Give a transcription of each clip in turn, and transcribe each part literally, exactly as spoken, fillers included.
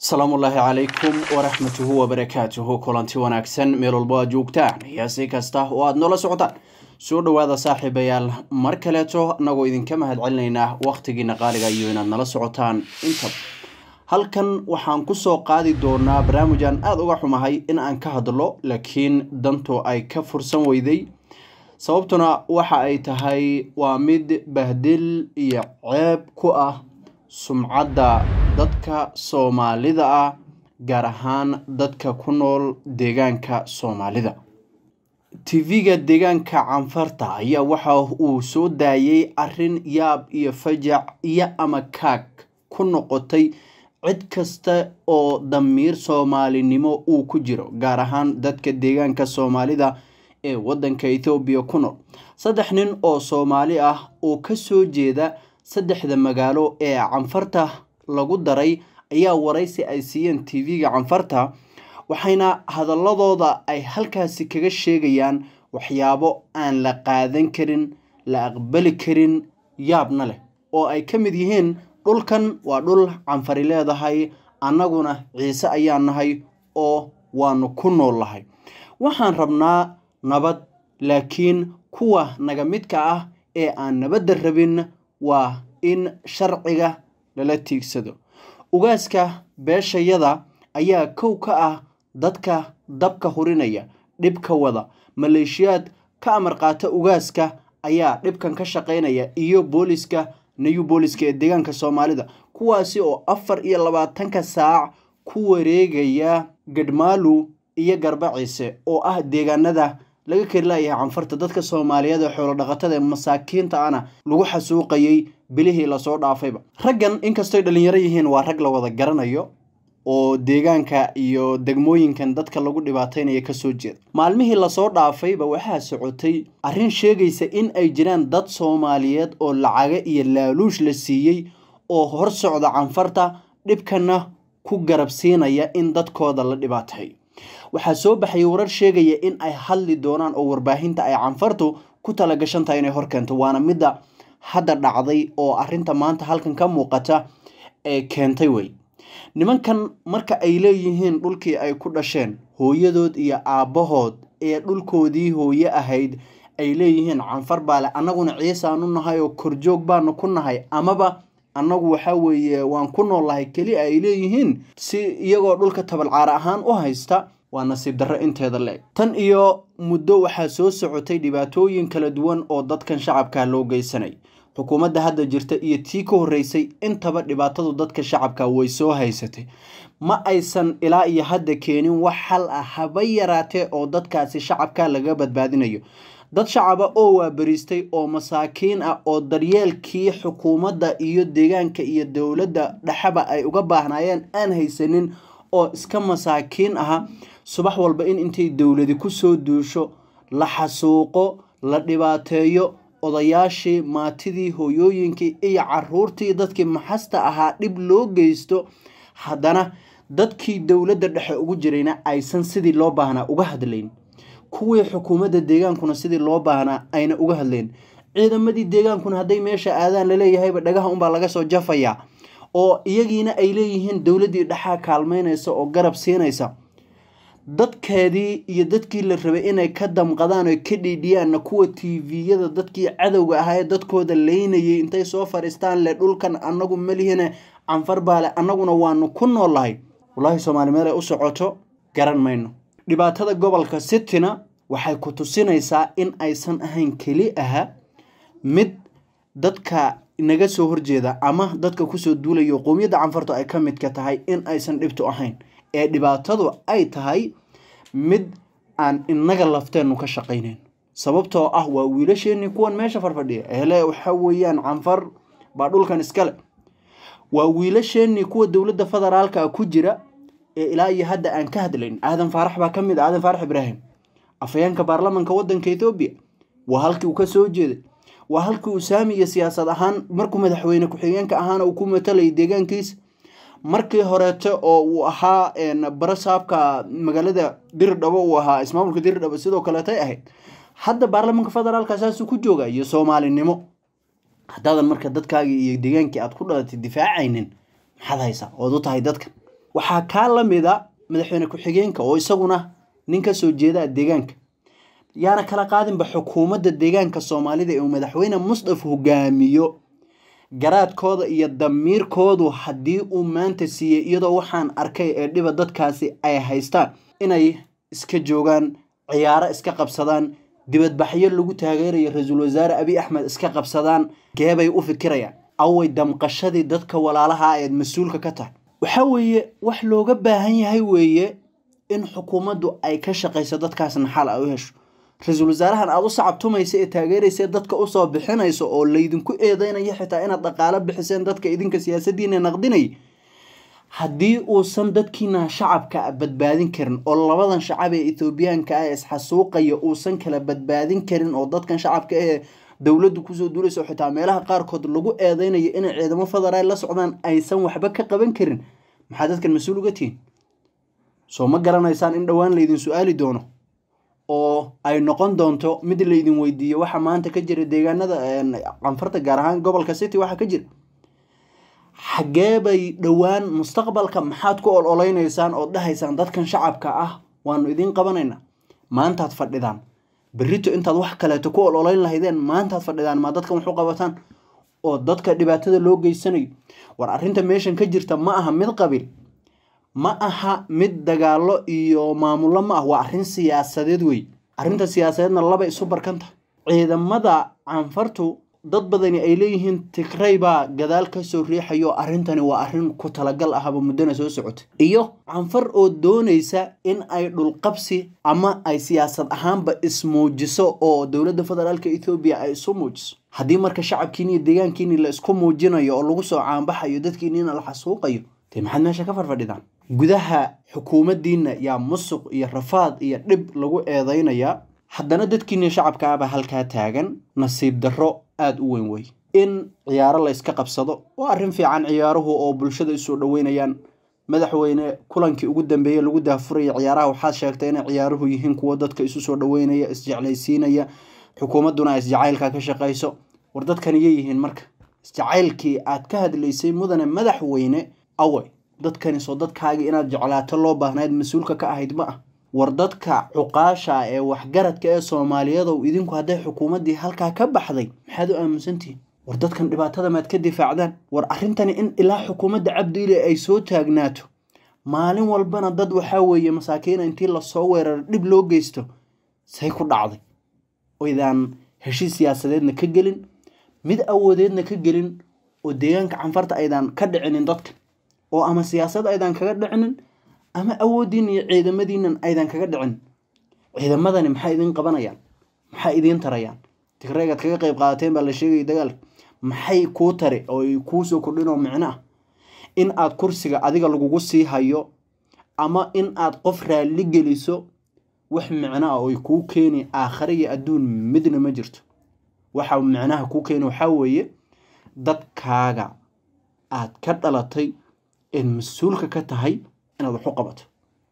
السلام الله عليكم ورحمته وبركاته كلانتي wanaagsan meel walba joogtaan yaasi kasta oo aad nolol socotaan soo dhawaada saaxiibayaal mar kale to anagu idinka mahad celinayna waqtigiina qaaliga iyo inaad nala socotaan inta halkan waxaan ku soo qaadi doonaa barnaamijyan aad uga xumahay in aan ka hadlo laakiin danto ay ka fursan weyday sababtuna waxa ay tahay waa mid bahdil iyo ceeb ku ah sumcadda dadka Soomaalida ah gaar ahaan dadka ku nool deegaanka Soomaalida T V-ga deegaanka Canfarta ayaa waxa uu soo daayay arrin yaab iyo fajac iyo ama kaag ku noqotay cid kasta oo damiir Soomaalinimo uu ku jiro gaar ahaan dadka deegaanka Soomaalida ee wadanka Ethiopia ku nool saddex nin oo Soomaali ah oo ka soo jeeda saddexda magaalo ee Canfarta lagu daray ayaa waraysi ay siiyeen T V-ga Canfarta waxayna hadaladooda ay halkaasi kaga sheegayaan waxyaabo aan la qaadan karin la aqbali karin yaabna leh oo ay ka mid yihiin dhulkan waa dhul Canfari leedahay annaguna Ciise ayaan nahay oo waanu ku noolahay waxaan rabnaa nabad laakiin kuwa naga midka ah ee aan nabad rabin waa in sharciga lala tiigsado ugaaska beeshayada ayaa kow ka ah dadka dabka hurinaya dhibka wada maleeshiyad ka amar qaata ugaaska ayaa dhibkan ka shaqeynaya iyo booliska new booliska ee deegaanka Soomaalida kuwaasi oo afar iyo labaatan saac ku wareegaya Gadmaalu iyo Garbaciise oo ah deegaanada laga karilayaa Canfarta dadka Soomaaliyeed ee xoolo dhaqatada masaakiinta ana lagu xasuuqayay bilihii la soo dhaafayba raggan inkastoo dhalinyaro yihiin waa rag la wada garanayo oo deegaanka iyo degmooyinkan dadka lagu dhibaateynayo ka soo jeeda maalmihii la soo dhaafayba waxa socotay arrin sheegaysa in ay jiraan dad Soomaaliyeed oo lacag iyo laaluush la siiyay oo hor socda Canfarta dhibkana ku garabsiinaya in dadkooda la dhibaatay waxa soo baxay warar sheegaya in ay hadli doonaan oo warbaahinta ay Canfartu ku tala gashan tahay inay hor keento waana midda hadda dhacday oo arrinta maanta halkan ka muuqata ee keentay way nimankan marka ay leeyihiin dhulkii ay ku dhasheen hooyadood iyo aabahood ee dhulkoodii hooye ahayd ay leeyihiin Canfar baale annaguna Ciise aanu nahay oo korjoog baanu ku nahay amaba annagu waxa weeye waan ku noolahay kali ay leeyihiin si iyagoo dhulka tabalcaar ahaan u haysta waa nasiib darro inteeda leeg tan iyo muddo waxa soo socotay dhibaatooyin kala duwan oo dadkan shacabka loo geysanay xukuumadda hadda jirta iyo tii ka horeysay intaba dhibaatadu dadka shacabka way soo haysatay ma aysan ilaa iyo hadda keenin wax xal ah haba yaraatee oo dadkaasi shacabka laga badbaadinayo dad shacaba oo waa bariistay oo masaakiin ah oo daryeelkii xukuumadda iyo deegaanka iyo dawladda dhaxaba ay uga baahnayeen aan haysanin oo iska masaakiin ah subax walba in intay dawladi ku soo duusho la xasuuqo la dhibaateeyo odayaashii maatidii hooyooyinkii iyo caruurtii dadkii maxasta ahaa dhib loo geysto haddana dadkii dawladda dhexe ugu jirayna aysan sidii loo baahnaa uga hadlayn kuwii xukuumadda deegaankuna sidii loo baahnaa ayna uga hadlayn ciidamadii deegaankuna hadday meesha aadaan la leeyahayba dhagaha unbaa laga soo jafayaa oo iyagiina ay leeyihiin dawladdii dhaxaa kaalmeynaysa oo garab siinaysa dadkeedii iyo dadkii la rabay inay ka damqadaan oo ka dhiidhiyaan kuwa T V-yada dadkii cadawga ahaa ee dadkooda leynayay intay soo fariistaan le dhulkan annagu malihina Canfar baale annaguna waanu ku noolahay wallahi Soomaali meel ay u socoto garan mayno dhibaatada gobolka Sitina waxay ku tusinaysaa in aysan ahayn kali aha mid dadka inaga soo horjeeda ama dadka ku soo duulayo qoomiyadda Canfarta ay ka mid ka tahay in aysan dhibto ahayn ee dhibaatadu ay tahay mid aan inaga lafteenu ka shaqeyneen sababtoo ah waa wiilasheeni kuwan meesha farfadhiya hele waxa weeyaan Canfar baa dhulkan iskale waa wiilasheeni kuwa dawladda federaalka ku jira ee ilaa iyo hadda aan ka hadlayn aadan faarax baa kamid aadan faarax ibraahim afayeenka baarlamaanka wadanka Ethiopia waa halkii uu ka soo jeeday waa halkii uu saamiyo siyaasad ahaan markuu madaxweyne ku xigeenka ahaan uu ku matalay deegaankiisa markii horeeto oo uu ahaa een barasaabka magaalada Dirdhabo uu ahaa ismaamulka Dirdhabo sidoo kale tay ahayd hadda baarlamaanka federaalka asaas ku jooga iyo Soomaalinimo hadaadan marka dadkaaga iyo deegaankii aad ku dhalatay difaacaynin maxad haysaa oo u tahay dadka waxaa kaa la mida madaxweyne ku-xigeenka oo isaguna nin ka soo jeeda deegaanka yaana kala qaadinba xukuumadda deegaanka Soomaalida ee madaxweyne Mustafa hogaamiyo garaadkooda iyo damiirkoodu haddii uu maanta siiyay iyadoo waxaan arkay ee dhiba dadkaasi ay haystaan inay iska joogaan ciyaaro iska qabsadaan dibadbaxyo lagu taageerayo Ra'iisul Wasaare Abiy Ahmed iska qabsadaan geebay u fikirayaan away damqashadii dadka walaalaha ay mas'uulka ka tahay waxa weeye wax looga baahan yahay weeye in xukuumaddu ay ka shaqeyso dadkaasna xal ay u hesho Ra'iisul Wasaarahan aad u sacabtumaysa ee taageeraysa dadka u soo bixinayso oo leedinku eedeynaya xitaa inaad dhaqaale bixiseen dadka idinka siyaasadiina naqdinay haddii uusan dadkiina shacabka badbaadin karin oo labadan shacab ee Ethiopiaanka ah isxasuuqaya uusan kala badbaadin karin oo dadkan shacabka ee dawladdu ku soo duulayso xitaa meelaha qaar kood lagu eedeynayo in ciidamo federaal la socdaan aysan waxba ka qaban karin maxaa dadkan mas'uul uga tihiin soo ma garanaysaan in dhawaan la idin su'aali doono oo ay noqon doonto mid la idin weydiiyo waxa maanta ka jira deegaanada Canfarta gaar ahaan gobolka City waxa ka jira xageebay dhawaan mustaqbalka maxaad ku ololeynaysaan oo dhahaysaan dadkan shacabka ah waanu idin qabanayna maanta aad fadhidaan berrito intaad wax kale ku ololeyn lahaydeen maanta aad fadhidaan ma dadkan wax u qabataan oo dadka dhibaatada loo geysanayo war arrinta meeshan ka jirta ma aha mid qabiil ma aha mid dagaalo iyo maamulo ma ah waa arrin siyaasadeed weey arrinta siyaasadeedna laba isu barkanta ciidamada Canfartu dad badani ay leeyihiin Tigray baa gadaal ka soo riixayo arrintani waa arrin ku talagal ah muddana soo socota iyo Canfar oo doonaysa in ay dhul qabsi ama ay siyaasad ahaanba ismoojiso oo dawladda federaalka Ethiopia ay isu muujiso haddii marka shacabkiina iyo deegaankiina la isku muujinayo oo lagu soo caanbaxayo dadkiina la xasuuqayo tii maxaad meesha ka farfadhidaan gudaha xukuumaddiina yaa musuq iyo rafaad iyo dhib lagu eedeynaya haddana dadkiina shacabka ah halka taagan nasiib darro aad u weyn way in ciyaaro la iska qabsado waa arrin fiican ciyaaruhu oo bulshada isu dhaweynayaan madaxweyne kulankii ugu dambeeyay lagu daafuray ciyaaraha waxa sheegtay in ciyaaruhu yihiin kuwa dadka isu soo dhaweynaya isjeclaysiinaya xukuumadduna isjacaylka ka shaqeyso war dadkan yihiin marka isjacaylkii aad ka hadlaysay mudane madaxweyne away dadkan soo dadkaaga inaad jeclaato loo baahnayd mas'uulka ka ahayd ma ah war dadka cuqaasha ee waxgaradka ee Soomaaliyeed oo idinku haday xukuumaddii halka ka baxday maxaad u aaminsantiin war dadkan dhibaatada maad ka difaacdaan war arrintani in ilaa xukuumadda Cabdiile ay soo taagnaato maalin walbana dad waxa weeye masaakiin intii la soo weerar dib loo geysto say ku dhacday oo idaan heshiis siyaasadeedna ka gelin mid awoodeedna ka gelin oo deegaanka Canfarta aydan ka dhicinin dadka oo ama siyaasad aydan kaga dhicinin ama awoodin iyo ciidamadiinan aydan kaga dhicin ciidamadani maxay idin qabanayaan maxay idin tarayaan Tigrayga kaga qayb qaateen baa la sheegay dagaal maxay ku tare oo ku soo kordhino macna in aad kursiga adiga lagugu sii hayo ama in aad qof raali geliso wax macna oo ku keeni aakhiriya adduun midna ma jirto waxa macnaha ku keeno waxa weeye dadkaaga aad ka dhalatay in mas'uulka ka tahay inaad wax u qabato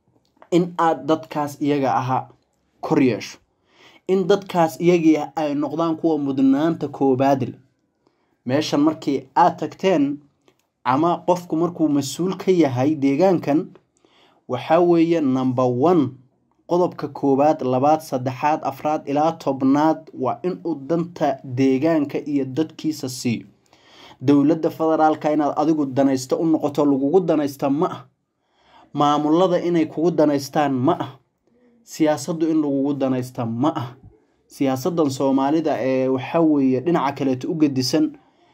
in aad dadkaas iyaga aha kor yeesho in dadkaas iyaga ay noqdaan kuwa mudnaanta koobaad meeshan markii aad tagteen ama qofku markuu mas'uul ka yahay deegaankan waxa weeye number one qodobka koobaad labaad saddexaad afraad ilaa tobnaad waa in uu danta deegaanka iyo dadkiisa siiyo dawladda federaalka inaad adigu danaysto u noqoto lagugu danaysta ma ah maamulada inay kugu danaystaan ma ah siyaasaddu in lagugu danaysta ma ah siyaasadan Soomaalida ee waxa weeye dhinaca kale u gedisan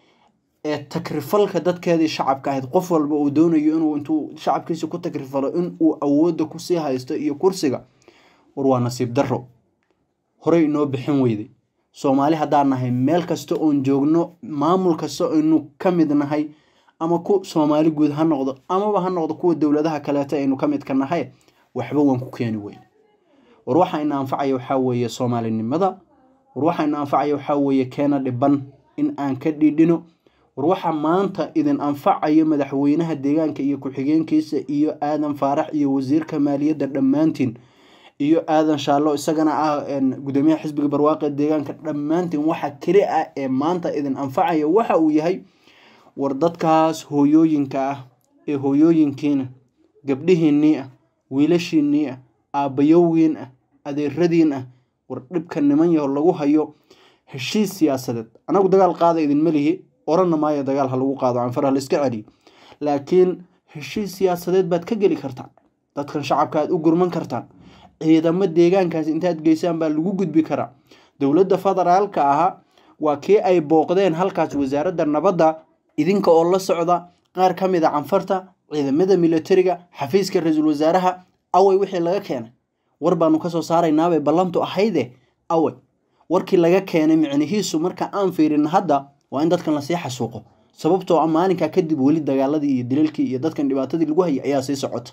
ee takrifalka dadkeedii shacabka ahayd qof walba uu doonayo inuu intuu shacabkiisa ku takrifalo in uu awood ku sii haysto iyo kursiga war waa nasiib darro hore inoo bixin weyday Soomaali hadaan nahay meel kasta oo joogno maamul kasta oo inuu kamid nahay ama ku Soomaali guud ha noqdo ama ha noqdo kuwa dawladaha kale ee inuu kamid ka nahay waxba waan ku keeni weyn war waxa in anfacayo waxa weeye Soomaalinimada war waxa in anfacayo waxa weeye keena dhiban in aan ka dhidhino war waxa maanta idin anfacayo madaxweynaha deegaanka iyo ku-xigeenkiisa iyo Aadan Faarax iyo wasiirka maaliyadda dhamaantiin iyo Aadan Shaalo isagana ah gudoomiyaha xisbiga barwaaqo deegaanka dhamaantiin waxa kale ah ee maanta idin anfacayo waxa uu yahay war dadkaas hooyooyinka ah ee hooyooyinkiina gabdhihiinnii ah wiilashiinnii ah aabbayowgiin ah adeeradiin ah war dhibka niman yaho lagu hayo heshiis siyaasadeed anagu dagaal qaada idinma lihi oranna maayo dagaal ha lagu qaado canfar ha la iska celiyo laakiin heshiis siyaasadeed baad ka geli kartaan dadkan shacabka aad u gurman kartaan ciidamo deegaankaas intaad geysaan baa lagu gudbi karaa dowladda federaalka ahaa waa kii ay booqdeen halkaas wasaaradda nabadda idinka oo la socda qaar ka mid a canfarta ciidamada militariga xafiiska ra-iisul wasaaraha away wixii laga keenay war baanu kasoo saaraynaabay ballantu ahayde away warkii laga keenay micnihiisu marka aan fiirin hadda waa in dadkan lasii xasuuqo sababtoo ah maalinkaa kadib weli dagaaladii iyo dilalkii iyo dadkan dhibaatadii lagu hayay ayaa sii socota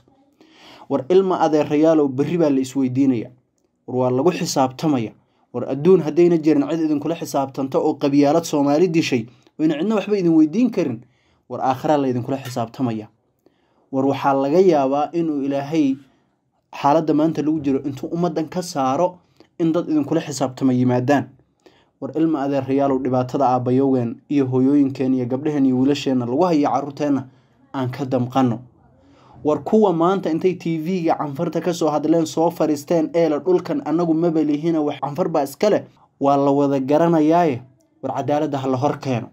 war ilma adeerayaalow berri baa la isweydiinaya war waa lagu xisaabtamaya war adduun haddayna jirin cid idinkula xisaabtanto oo qabyaalad soomaali dishay wayna cidna waxba idin weydiin karin war aakhira la idinkula xisaabtamaya war waxaa laga yaabaa inuu ilaahay xaaladda maanta lagu jiro intuu ummaddan ka saaro in dad idinkula xisaabtama yimaadaan war ilma adeerayaalow dhibaatada aabbayowgeen iyo hooyooyinkeen iyo gabdhaheen iyo wiilasheenna lagu haya carruurteenna aan ka damqanno war kuwa maanta intay t v-ga canfarta kasoo hadleen soo fariisteen eela dhulkan anagu mabalihina wax canfar baa iskale waa la wada garanayaaye war cadaaladda ha la hor keeno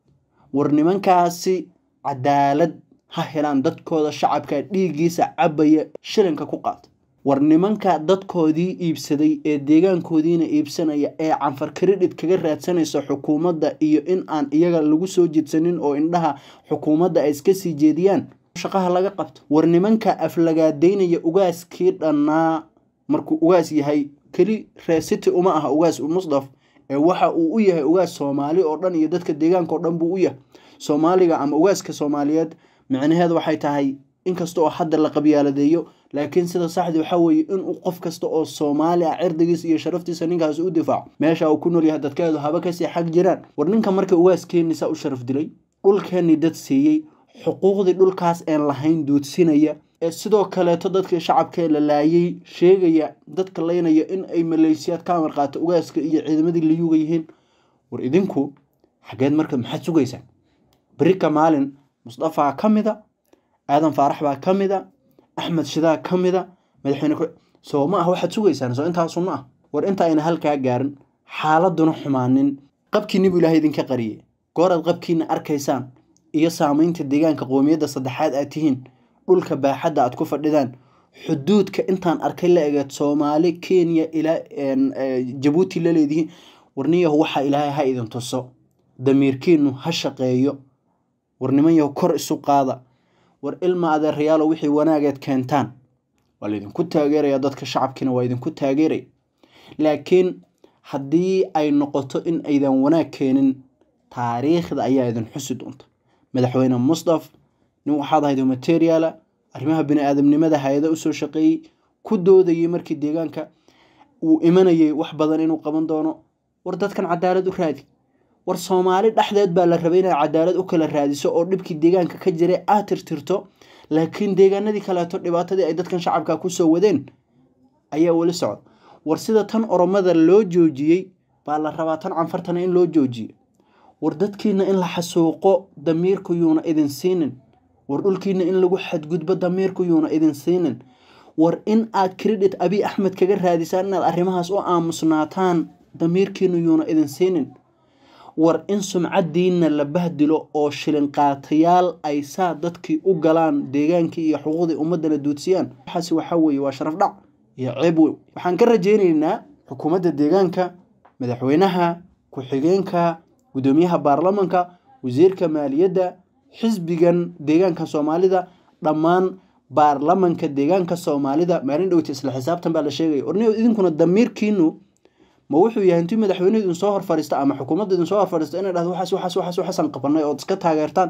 war nimankaasi cadaalad ha helaan dadkooda shacabka dhiiggiisa cabaya shilinka ku qaata war nimanka dadkoodii iibsaday ee deegaankoodiina iibsanaya ee canfar credit kaga raadsanaysa xukuumadda iyo in aan iyaga lagu soo jidsanin oo indhaha xukuumadda ay iska sii jeediyaan shaqaha laga qabto war nimanka aflagaadeynaya ugaaskii dhannaa markuu ugaas yahay keli reesiti uma aha ugaas musdaf ee waxa uu u yahay ugaas soomaali oo dhan iyo dadka deegaanka oo dhan buu u yahay soomaaliga ama ugaaska soomaaliyeed micnaheedu waxay tahay inkasta oo hadda la qabyaaladeeyo laakiin sida saxdi waxa weeye inuu qof kasta oo soomaali ah cirdigiisa iyo sharaftiisa ninkaas u difaaco meesha uu ku nool yahay dadkeedu haba kasii xag jiraan war ninka marka ugaaskeennisa u sharaf dilay dhulkeennii dad siiyey xuquuqdii dhulkaas aan lahayn duudsinaya ee sidoo kaleeto dadka shacabka la laayay sheegaya dadka leynaya in ay maleeshiyaad ka amar qaato ugaaska iyo ciidamadii la yuuga yihiin war idinku xageed marka maxaad sugaysaan بريكا مالن مصطفى كمدا آدم فارح با كمدا أحمد شدا كمدا مدحين كو سو ما هو حد سويسان سو انتا سوما ور انتا اين هلكا غارن حالدنا xumaannin qabkiini buu ilaahay idinka qariyay goorad qabkiina arkaysaan iyo saameynta deegaanka qoomiyada saddexaad aad tihiin dhulka baaxadda aad ku fadhidaan xuduudka intaan arkay la eegad Soomaali Kenya ila Djibouti la leedahay warniyo waxa ilaahay ha idin tuso damiirkiinu ha shaqeeyo warnimayo kor isu qaada war ilma adeerayaal wixii wanaageed keentaan wala idin ku taageeraya dadka shacabkina waa idin ku taageeray laakiin haddii ay noqoto in aydan wanaag keenin taariikhda ayaa idin xusi doonta madaxweyne Mustaf nin waxaad ahayd material arrimaha bini aadamnimada hay'ada u soo shaqeeyay ku doodayay markii deegaanka uu imanayay wax badan inuu qaban doono war dadkan cadaalad u raadi war Soomaali dhaxdeed baa la rabay inay cadaalad u kala raadiso oo dhibkii deegaanka ka jiray aad tirtirto laakiin deegaanadii kale to dhibaatadii ay dadkan shacabka ku soo wadeen ayaa wali socod war sida tan oromada loo joojiyay baa la rabaa tan canfartana in loo joojiyo war dadkiina in la xasuuqo damiirku yuuna idin siinin war dhulkiina in lagu xadgudbo damiirku yuuna idin siinin war in aad credit Abi Ahmed kaga raadisaan inaad arrimahaas oo aamusnaataan damiirkiina yuuna idin siinin war in sumcadiina la bahdilo oo shilin qaatayaal ay saa dadkii u galaan deegaankii iyo xuquuqdii ummadana duudsiyaan waxaasi waxa weeye waa sharaf dhac iyo ceeb weyn waxaan ka rajaynaynaa xukuumadda deegaanka madaxweynaha ku-xigeenka gudoomiyaha baarlamaanka wasiirka maaliyadda xisbigan deegaanka Soomaalida dhammaan baarlamaanka deegaanka Soomaalida maalin dhowti isla xisaabtan baa la sheegay orniyo idinkuna damiirkiinu ma wuxuu yahay intii madaxweynuhu idin soo hor fariista ama xukuumadda idin soo hor fariista inay dhahdo waxaas waxaas waxaas waxaas qabanay oo iska taageertaan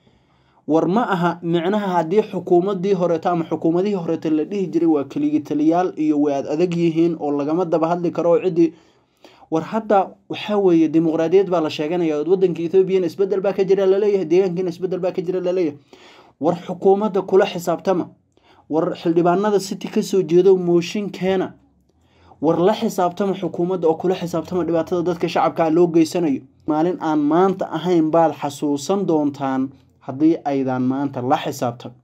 war ma aha micnaha hadii xukuumadii hore ama xukuumadii hore la dhihi jiray waa kaliya taliyaal iyo waad adag yihiin oo lagama daba hadli karo cidi war hadda waxa weeye dimuqraadiyad baa la sheeganayaa wadanka Ethiopia isbedel baa ka jira la leeyahay deegaanka isbedel baa ka jira la leeyahay war xukuumadda kula xisaabtama war xildhibaanada city ka soo jeedo mooshin keena war la xisaabtama xukuumadda oo kula xisaabtama dhibaatada dadka shacabka loo geysanayo maalin aan maanta ahayn baad xasuusan doontaan haddii aydan maanta la xisaabtan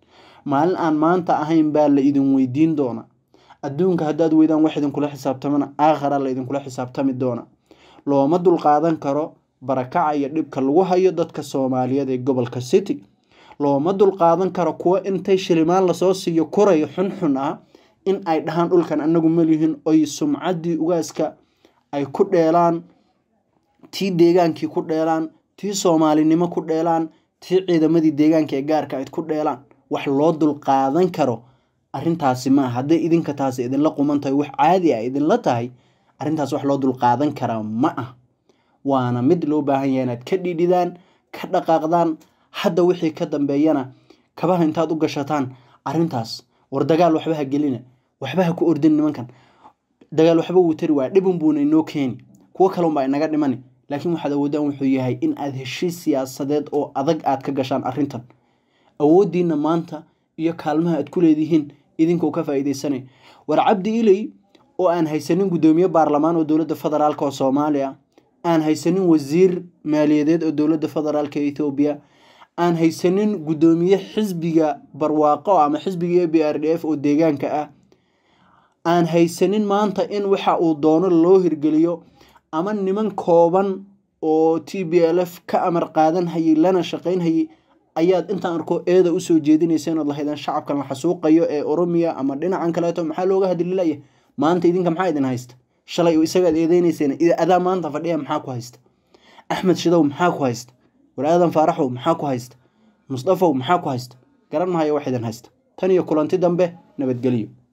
maalin aan maanta ahayn baa la idin weydiin doona adduunka haddaad weydaan wax idinkula xisaabtamana aakhara la idinkula xisaabtami doona looma dulqaadan karo barakaca iyo dhibka lagu hayo dadka Soomaaliyeed ee gobolka City looma dulqaadan karo kuwa intay shilimaan la soo siiyo koray xun xun ah in ay dhahan dhulkan anagu malihin oy sumcadii ugaaska ay ku dheelaan tii deegaankii ku dheelaan tii Soomaalinimo ku dheelaan tii ciidamadii deegaanka ee gaarka ay ku dheelaan wax loo dulqaadan karo arrintaasi ma haday idinka taas idin la qumantahay wax caadi ah idin la tahay arrintaas wax loo dulqaadan kara ma ah waana mid loo baahan yahay inaad ka dhidhidaan ka dhaqaaqdaan hadda wixii ka dambeeyana kabaha intaad u gashataan arrintaas war dagaal waxba ha gelina waxba ha ku ordin nimankan dagaal waxba uu tari waa dhibun buuna inoo keeni kuwa kale baa inaga dhimani laakiin waxaad awoodaan wuxuu yahay in aad heshiis siyaasadeed oo adag aad ka gashaan arrintan awoodiina maanta iyo kaalmaha aad ku leedihiin idinkoo ka faa'iideysanay war Cabdi Ilay oo aan haysanin gudoomiye baarlamaan oo dawladda federaalka oo Soomaaliya aan haysanin wasiir maaliyadeed oo dawladda federaalka ee Itoobiya aan haysanin gudoomiye xisbiga barwaaqo ama xisbiga B R D F oo deegaanka ah aan haysanin maanta in waxa uu doono loo hirgeliyo ama niman kooban oo T B L F ka amar qaadan hayay lana shaqeyn hayay ayaad intaan arko eeda u soo jeedinayseen oo lahaydaan shacabkan la xasuuqayo ee Oromiya ama dhinacan kale to maxaa looga hadlilayaa maanta idinka maxaa idin haysta shalay isaga eedeynayeen ida adaa maanta fadhiya maxaa ku haysta Axmed Shidow maxaa ku haysta war Aadan Faaraxow maxaa ku haysta Mustafa maxaa ku haysta garan maayo wax idin haysta tan iyo kulanti dambe nabadgeliyo